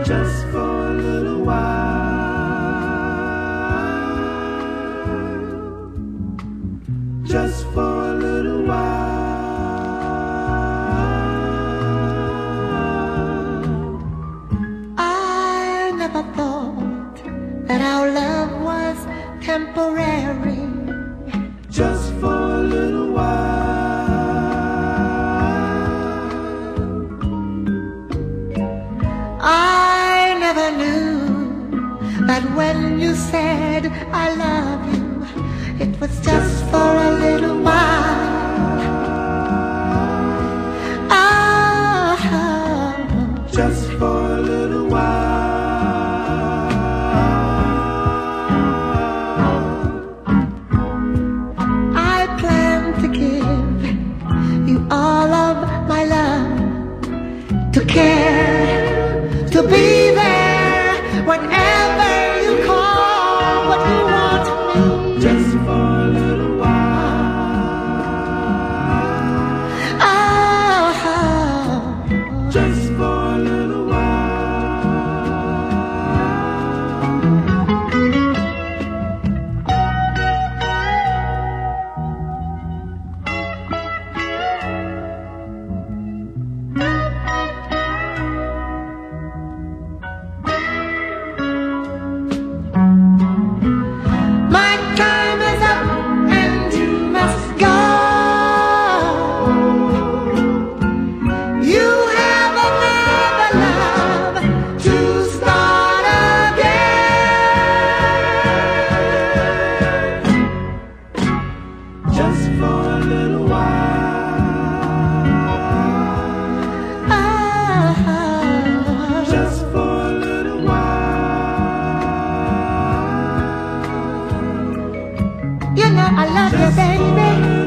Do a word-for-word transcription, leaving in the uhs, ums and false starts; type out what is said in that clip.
just for a little while, just for a little while. I never thought that our love was temporary, just for a little while. I never knew that when you said I love you, it was just for a little while. Oh, just for a little while. I plan to give you all of my love, to care, to be there whenever you call what you want me. Just for a little while. Oh, just for a little while. my time is up and you must go. You have another love to start again. Just for a little while. Oh, Just for a little while. you know I love you, baby.